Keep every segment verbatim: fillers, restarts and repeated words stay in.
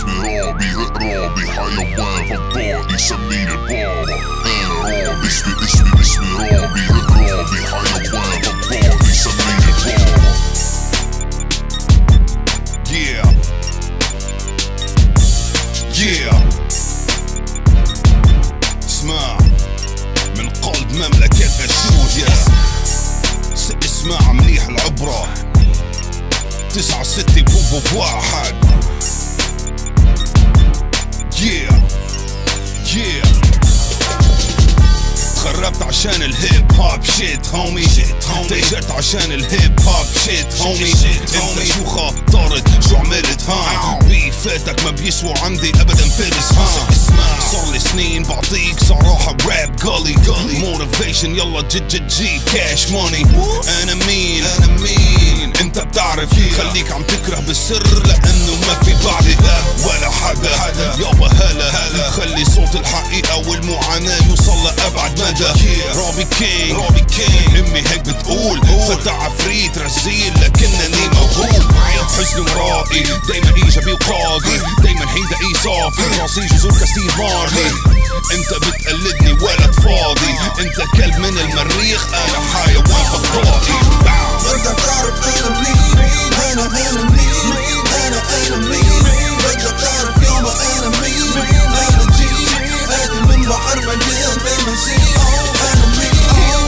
اسمي رابي رابي حيوان فضائي سميني البابا. انا رابي اسمي اسمي اسمي رابي رابي حيوان فضائي سميني البابا. Yeah yeah اسمع من قلب مملكة أشود يا اسمع مليح العبرة تسعة ستة بوبو بواحد. yeah yeah تخربت عشان الهيب هوب شيت هومي، تاجرت عشان الهيب هوب شيت هومي. انت شو خاطرت شو عملت ها بيفاتك ما بيسوى عندي ابدا فارس ها. صار لي سنين بعطيك صراحة براب قالي موتيفيشن يلا جد جد جي كاش ماني. انا مين انا مين انت بتعرف خليك عم تكره بالسر لانه ما في بعدي ولا حدا يابا. هلا خلي صوت الحقيقة والمعاناة يوصل لأبعد مدى. رابي كينج رابي كينج امي هيك بتقول فتى عفريت رزيل لكنني موهوب. حزن ورائي دايما ايجابي وقاضي دايما حيدا اي صافي راسي جذور كستيف مارلي. انت بتقلدني ولد فاضي انت كلب من المريخ انا حيوان فضائي. بدك تعرف انا مين انا انا مين انا انا مين بدك تعرف يابا انا مين انا جي اتي من بحر مليان بمسيح. انا مين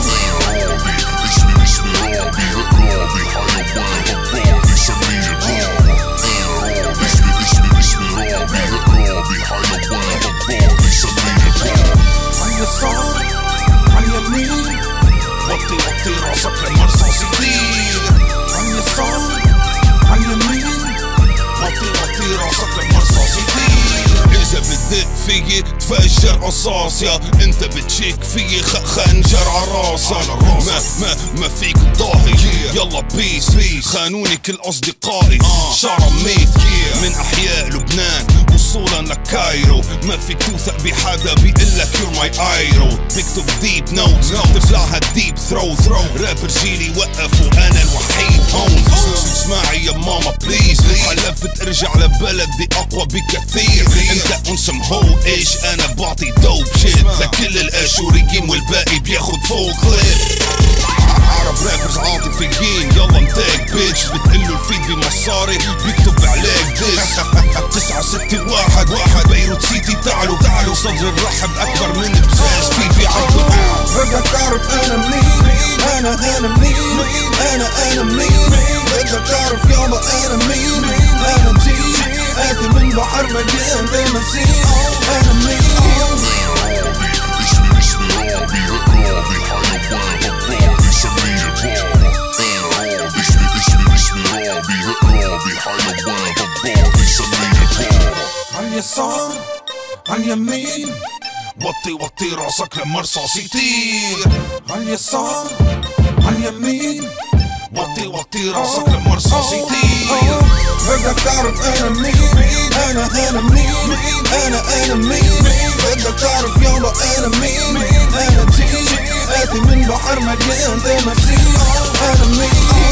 رابي اسمي اسمي رابي رابي حيوان فضائي سميني البابا. انا رابي اسمي اسمي اسمي رابي رابي حيوان فضائي سميني البابا. على الصار على اليمين وطي وطي راسك للمرصاص يطير. على الصار على اليمين وطي وطي راسك للمرصاص يطير. اذا بتدق فيي تفجر قصاص يا انت بتشيك فيي خنجر عراسك. ما ما ما فيك تضاهي يلا بيس خانوني كل اصدقائي شرميت من احياء لبنان وصولا لكايرو. ما فيك توثق بحدا بيقلك يور ماي ايرو. بكتب ديب نوتس تفلعها ديب ثرو ثرو رابر جيلي وقف وانا الوحيد هون. اسمعي يا ماما بليز حلفت ارجع لبلدي اقوى بكثير. انت انسم هو ايش انا بعطي دوب شيت لكل الاشوريين والباقي بياخد فوق كليب. عرب رابرز عاطفيين يلا انتاج بيتش بتقلوا الفيد بمصاري بيكتب عليك ديس. تسعة ستة واحد واحد بيروت سيتي تعالوا تعالوا صدر الرحب اكبر من بزاز في في عرض. بدك تعرف انا مين انا انا مين انا انا مين بدك تعرف يابا انا مين انا جي اتي من بحر مليان بمسيح. انا مين رابي اسمي اسمي رابي رابي حيوان فضائي سميني البابا. انا رابي اسمي اسمي اسمي رابي رابي حيوان فضائي سميني البابا. على اليسار على اليمين وطي وطي راسك لما رصاص يطير. على اليسار على اليمين وطي وطي راسك لما رصاص يطير. بدك تعرف انا مين انا انا مين انا انا مين بدك تعرف يابا انا مين انا جي اتي من بحر مليان بمسيح. انا مين